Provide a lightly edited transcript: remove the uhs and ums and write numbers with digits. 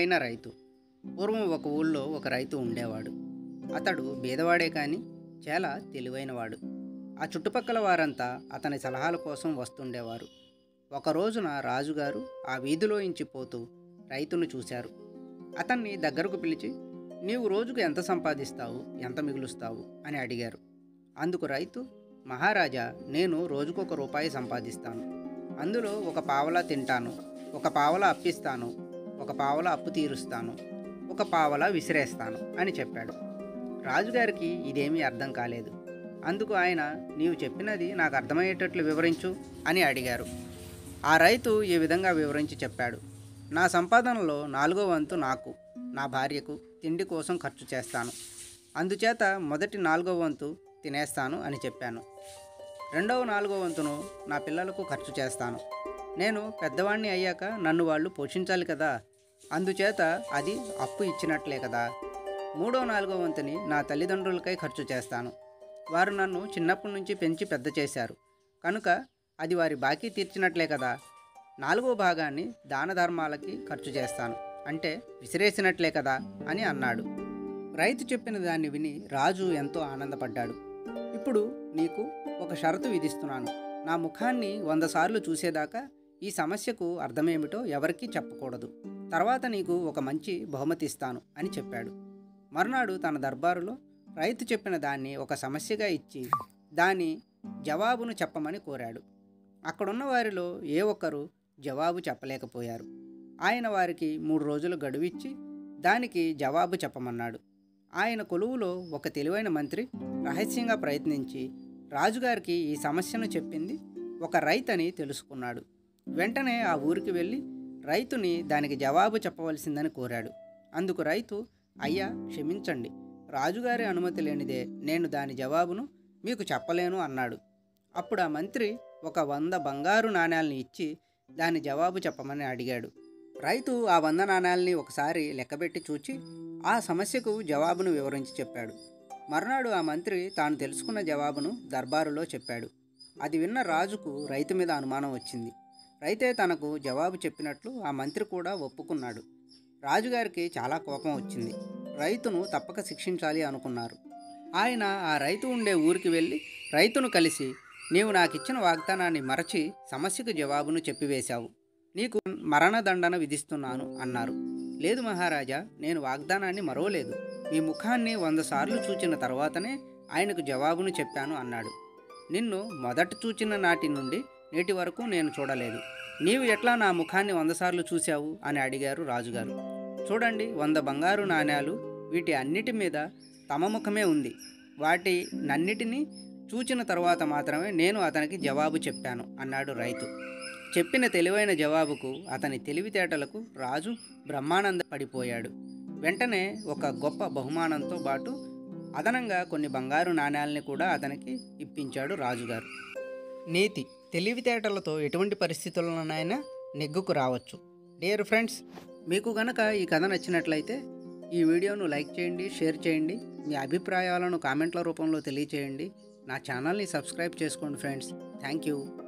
ప్రియమైన రైతు. పూర్వం ఒక ఊళ్ళో ఒక రైతు ఉండేవాడు. అతడు బీదవాడే కానీ చాలా తెలివైనవాడు. ఆ చుట్టుపక్కల వారంతా అతని సలహాల కోసం వస్తుండేవారు. ఒక రోజున రాజుగారు ఆ వీధిలోంచి పోతూ రైతును చూశారు. అతన్ని దగ్గరకు పిలిచి, నీవు రోజుకు ఎంత సంపాదిస్తావు, ఎంత మిగులుస్తావు అని అడిగారు. అందుకు రైతు, మహారాజా, నేను రోజుకొక రూపాయి సంపాదిస్తాను. అందులో ఒక పావలా తింటాను, ఒక పావలా అప్పిస్తాను, ఒక పావలా అప్పు తీరుస్తాను, ఒక పావలా విసిరేస్తాను అని చెప్పాడు. రాజుగారికి ఇదేమీ అర్థం కాలేదు. అందుకు ఆయన, నీవు చెప్పినది నాకు అర్థమయ్యేటట్లు వివరించు అని అడిగారు. ఆ రైతు ఈ విధంగా వివరించి చెప్పాడు. నా సంపాదనలో 4వ వంతు నాకు, నా భార్యకు తిండి కోసం ఖర్చు చేస్తాను. అందుచేత మొదటి 4వ వంతు తినేస్తాను అని చెప్పాను. రెండవ 4వ వంతును నా పిల్లలకు ఖర్చు చేస్తాను. నేను పెద్దవాణ్ణి అయ్యాక నన్ను వాళ్ళు పోషించాలి కదా, అందుచేత అది అప్పు ఇచ్చినట్లే కదా. 3వ 4వ వంతుని నా తల్లిదండ్రులకై ఖర్చు చేస్తాను. వారు నన్ను చిన్నప్పటి నుంచి పెంచి పెద్ద చేశారు కనుక అది వారి బాకీ తీర్చినట్లే కదా. 4వ భాగాన్ని దాన ధర్మాలకి ఖర్చు చేస్తాను, అంటే విసిరేసినట్లే కదా అని అన్నాడు. రైతు చెప్పిన దాన్ని విని రాజు ఎంతో ఆనందపడ్డాడు. ఇప్పుడు నీకు ఒక షరతు విధిస్తున్నాను. నా ముఖాన్ని 100 సార్లు చూసేదాకా ఈ సమస్యకు అర్థమేమిటో ఎవరికీ చెప్పకూడదు. తర్వాత నీకు ఒక మంచి బహుమతి ఇస్తాను అని చెప్పాడు. మర్నాడు తన దర్బారులో రైతు చెప్పిన దాన్ని ఒక సమస్యగా ఇచ్చి దాని జవాబును చెప్పమని కోరాడు. అక్కడున్న వారిలో ఏ ఒక్కరూ జవాబు చెప్పలేకపోయారు. ఆయన వారికి 3 రోజులు గడువిచ్చి దానికి జవాబు చెప్పమన్నాడు. ఆయన కొలువులో ఒక తెలివైన మంత్రి రహస్యంగా ప్రయత్నించి రాజుగారికి ఈ సమస్యను చెప్పింది ఒక రైతని తెలుసుకున్నాడు. వెంటనే ఆ ఊరికి వెళ్ళి రైతుని దానికి జవాబు చెప్పవలసిందని కోరాడు. అందుకు రైతు, అయ్యా క్షమించండి, రాజుగారి అనుమతి లేనిదే నేను దాని జవాబును మీకు చెప్పలేను అన్నాడు. అప్పుడు ఆ మంత్రి ఒక 100 బంగారు నాణేలని ఇచ్చి దాని జవాబు చెప్పమని అడిగాడు. రైతు ఆ 100 నాణేలని ఒకసారి లెక్కబెట్టి చూచి ఆ సమస్యకు జవాబును వివరించి చెప్పాడు. మర్నాడు ఆ మంత్రి తాను తెలుసుకున్న జవాబును దర్బారులో చెప్పాడు. అది విన్న రాజుకు రైతు మీద అనుమానం వచ్చింది. రైతే తనకు జవాబు చెప్పినట్లు ఆ మంత్రి కూడా ఒప్పుకున్నాడు. రాజుగారికి చాలా కోపం వచ్చింది. రైతును తప్పక శిక్షించాలి అనుకున్నారు. ఆయన ఆ రైతు ఉండే ఊరికి వెళ్ళి రైతును కలిసి, నీవు నాకిచ్చిన వాగ్దానాన్ని మరచి సమస్యకు జవాబును చెప్పివేశావు, నీకు మరణదండన విధిస్తున్నాను అన్నారు. లేదు మహారాజా, నేను వాగ్దానాన్ని మరవలేదు. మీ ముఖాన్ని 100 సార్లు చూచిన తర్వాతనే ఆయనకు జవాబును చెప్పాను అన్నాడు. నిన్ను మొదట చూచిన నాటి నుండి నేటి వరకు నేను చూడలేదు. నీవు ఎట్లా నా ముఖాన్ని 100 సార్లు చూశావు అని అడిగారు రాజుగారు. చూడండి, 100 బంగారు నాణేలు, వీటి అన్నిటి మీద తమ ముఖమే ఉంది. వాటి నన్నిటినీ చూచిన తర్వాత మాత్రమే నేను అతనికి జవాబు చెప్పాను అన్నాడు రైతు. చెప్పిన తెలివైన జవాబుకు, అతని తెలివితేటలకు రాజు బ్రహ్మానంద పడిపోయాడు. వెంటనే ఒక గొప్ప బహుమానంతో పాటు అదనంగా కొన్ని బంగారు నాణేలని కూడా అతనికి ఇప్పించాడు రాజుగారు. నీతి: తెలివితేటలతో ఎటువంటి పరిస్థితుల్లోనైనా నెగ్గుకు రావచ్చు. డియర్ ఫ్రెండ్స్, మీకు గనక ఈ కథ నచ్చినట్లయితే ఈ వీడియోను లైక్ చేయండి, షేర్ చేయండి, మీ అభిప్రాయాలను కామెంట్ల రూపంలో తెలియచేయండి. నా ఛానల్ని సబ్స్క్రైబ్ చేసుకోండి ఫ్రెండ్స్. Thank you.